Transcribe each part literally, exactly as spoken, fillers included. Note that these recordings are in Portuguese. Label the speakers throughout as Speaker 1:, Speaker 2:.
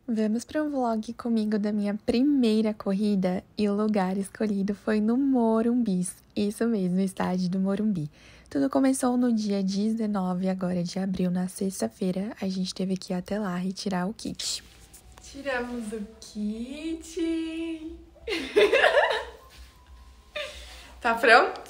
Speaker 1: Vamos para um vlog comigo da minha primeira corrida e o lugar escolhido foi no Morumbi, isso mesmo, o estádio do Morumbi. Tudo começou no dia dezenove agora de abril, na sexta-feira, a gente teve que ir até lá retirar o kit. Tiramos o kit! Tá pronto?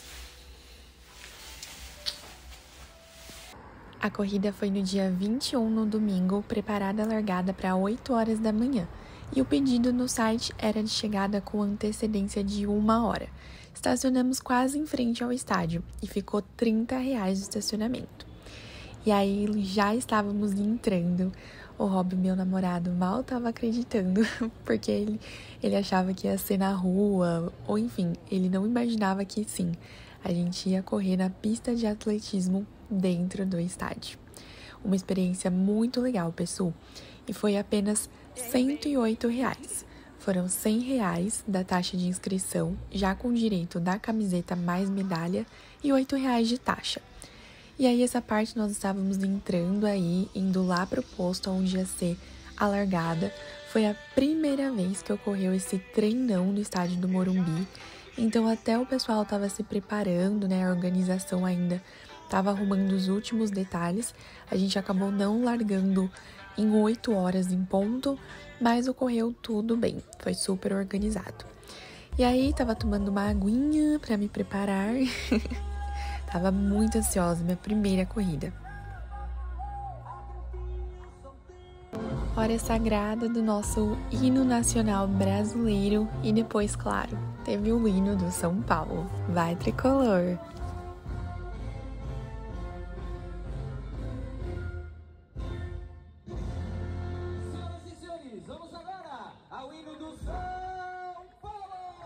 Speaker 1: A corrida foi no dia vinte e um, no domingo, preparada a largada para oito horas da manhã. E o pedido no site era de chegada com antecedência de uma hora. Estacionamos quase em frente ao estádio e ficou trinta reais de estacionamento. E aí já estávamos entrando. O Rob, meu namorado, mal estava acreditando, porque ele, ele achava que ia ser na rua, ou enfim, ele não imaginava que sim, a gente ia correr na pista de atletismo dentro do estádio. Uma experiência muito legal, pessoal, e foi apenas cento e oito reais. Foram cem reais da taxa de inscrição, já com direito da camiseta mais medalha, e oito reais de taxa. E aí, essa parte nós estávamos entrando aí, indo lá pro posto onde ia ser a largada. Foi a primeira vez que ocorreu esse treinão no estádio do Morumbi. Então, até o pessoal estava se preparando, né? A organização ainda estava arrumando os últimos detalhes. A gente acabou não largando em oito horas em ponto, mas ocorreu tudo bem. Foi super organizado. E aí, tava tomando uma aguinha para me preparar. Tava muito ansiosa, minha primeira corrida. Hora sagrada do nosso hino nacional brasileiro e depois, claro, teve o hino do São Paulo. Vai, tricolor!
Speaker 2: Senhoras e senhores, vamos agora ao hino do São Paulo!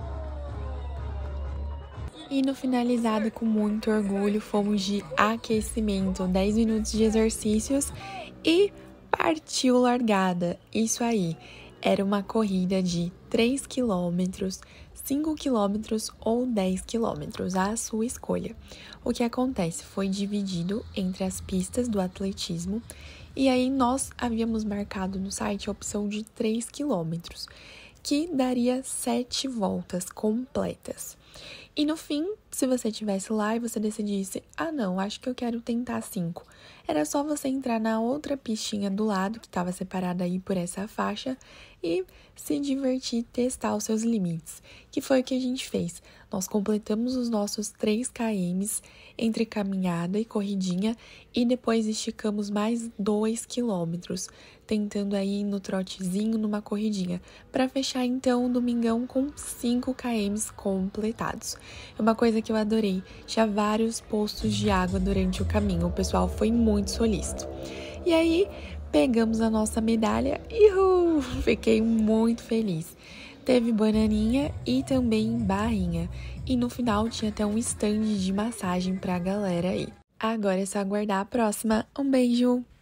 Speaker 1: E no finalizado, com muito orgulho, fomos de aquecimento, dez minutos de exercícios e partiu largada. Isso aí, era uma corrida de três quilômetros, cinco quilômetros ou dez quilômetros, à sua escolha. O que acontece foi dividido entre as pistas do atletismo e aí nós havíamos marcado no site a opção de três quilômetros, que daria sete voltas completas. E no fim, se você estivesse lá e você decidisse, ah não, acho que eu quero tentar cinco, era só você entrar na outra pistinha do lado, que estava separada aí por essa faixa, e se divertir, testar os seus limites, que foi o que a gente fez. Nós completamos os nossos três quilômetros entre caminhada e corridinha e depois esticamos mais dois quilômetros, tentando aí no trotezinho, numa corridinha, para fechar então o domingão com cinco quilômetros completados. É uma coisa que eu adorei, tinha vários postos de água durante o caminho, o pessoal foi muito solícito. E aí, pegamos a nossa medalha e uh, fiquei muito feliz. Teve bananinha e também barrinha. E no final tinha até um stand de massagem pra galera aí. Agora é só aguardar a próxima. Um beijo!